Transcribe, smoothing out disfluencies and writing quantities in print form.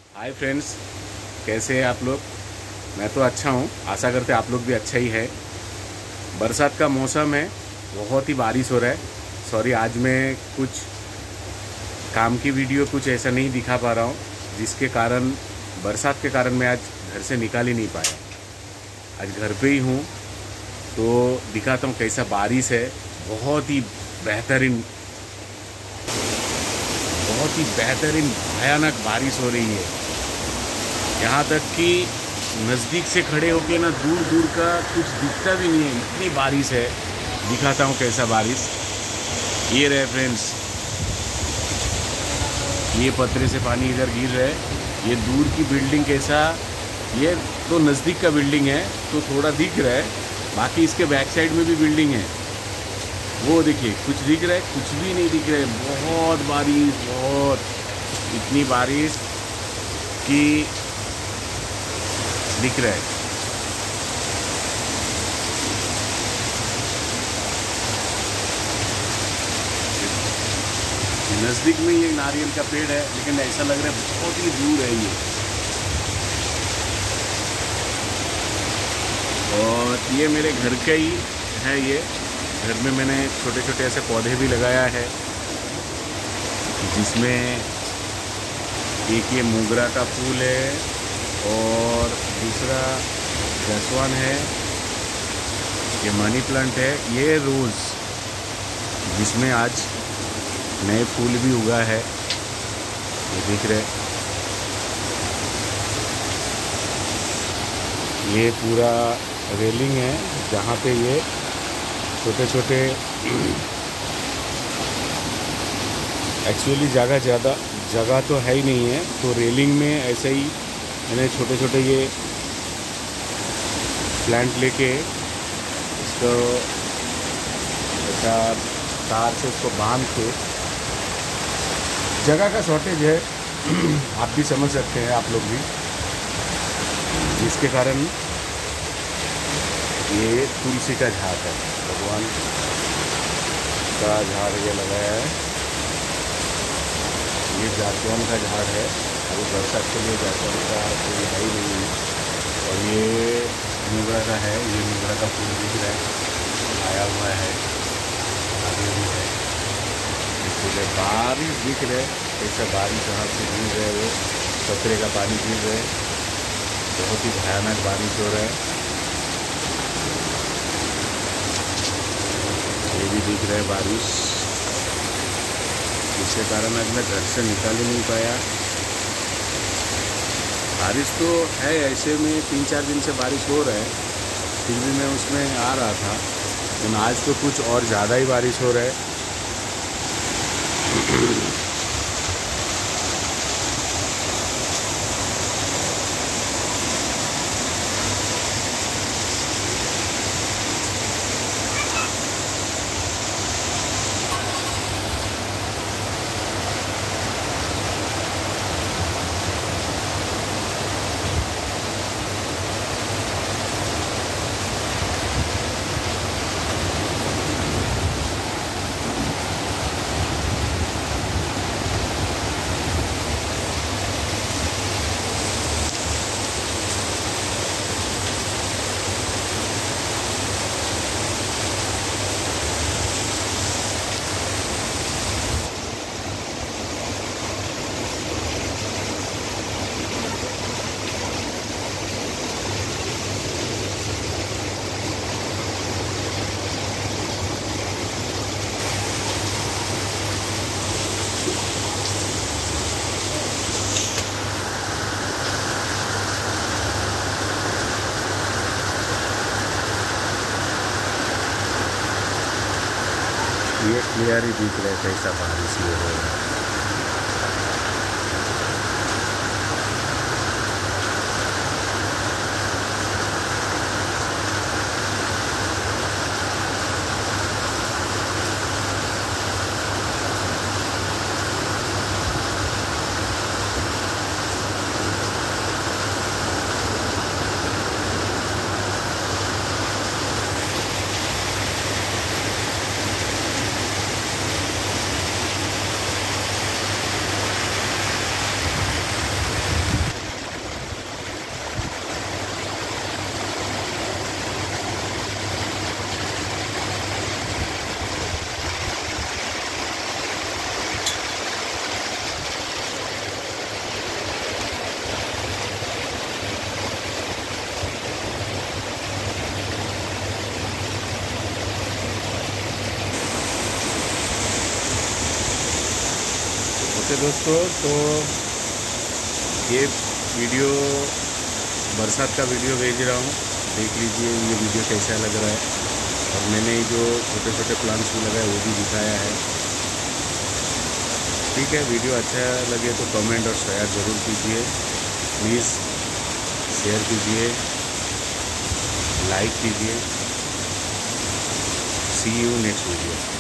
Hi friends, कैसे हैं आप लोग। मैं तो अच्छा हूँ, आशा करते आप लोग भी अच्छा ही है। बरसात का मौसम है, बहुत ही बारिश हो रहा है। सॉरी, आज मैं कुछ काम की वीडियो कुछ ऐसा नहीं दिखा पा रहा हूँ, जिसके कारण बरसात के कारण मैं आज घर से निकाल ही नहीं पाया। आज घर पे ही हूँ, तो दिखाता हूँ कैसा बारिश है। बहुत ही बेहतरीन, बहुत ही बेहतरीन भयानक बारिश हो रही है। यहाँ तक कि नज़दीक से खड़े होके ना दूर दूर का कुछ दिखता भी नहीं है, इतनी बारिश है। दिखाता हूँ कैसा बारिश। ये रहे फ्रेंड्स, ये पतरे से पानी इधर गिर रहा है। ये दूर की बिल्डिंग कैसा, ये तो नज़दीक का बिल्डिंग है तो थोड़ा दिख रहा है, बाकी इसके बैक साइड में भी बिल्डिंग है। वो देखिए, कुछ दिख रहा है, कुछ भी नहीं दिख रहा है। बहुत बारिश, बहुत, इतनी बारिश कि दिख रहा है। नज़दीक में ये नारियल का पेड़ है, लेकिन ऐसा लग रहा है बहुत ही दूर है ये। और ये मेरे घर का ही है। ये घर में मैंने छोटे छोटे ऐसे पौधे भी लगाया है, जिसमें एक ये मोगरा का फूल है और दूसरा जैस्वान है, ये मनी प्लांट है, ये रोज़, जिसमें आज नए फूल भी उगा है। ये दिख रहे, ये पूरा रेलिंग है जहाँ पे ये छोटे छोटे, एक्चुअली जगह तो है ही नहीं है, तो रेलिंग में ऐसे ही मैंने छोटे छोटे ये प्लांट लेके इसको ऐसा तार से उसको बांध के, जगह का शॉर्टेज है आप भी समझ सकते हैं, आप लोग भी, जिसके कारण ये तुलसी का झाड़ है, भगवान का झाड़ ये लगाया है। ये जासवन का झाड़ है, अभी बरसात के लिए जासवन का कोई है ही नहीं है। और ये मोगरा का है, ये मोगरा का फूल दिख रहा है, आया हुआ है, आगे भी है। इसलिए बारिश दिख रहे, ऐसा बारिश यहाँ से गिर रहे, वो कचरे का पानी गिर रहे, बहुत ही भयानक बारिश हो रहा है। ये भी दिख रहा है बारिश, जिसके कारण आज मैं घर से निकाल ही नहीं पाया। बारिश तो है, ऐसे में 3-4 दिन से बारिश हो रहा है, फिर भी मैं उसमें आ रहा था, लेकिन आज तो कुछ और ज़्यादा ही बारिश हो रहा है। ये क्लियर ही दिख रहा है कैसा बारिश ये हो रहा है। नमस्ते दोस्तों। तो ये वीडियो बरसात का वीडियो भेज रहा हूँ, देख लीजिए ये वीडियो कैसा लग रहा है। और मैंने जो छोटे छोटे प्लांट्स भी लगाए वो भी दिखाया है। ठीक है, वीडियो अच्छा लगे तो कमेंट और शेयर ज़रूर कीजिए, प्लीज़ शेयर कीजिए, लाइक कीजिए। See you next video.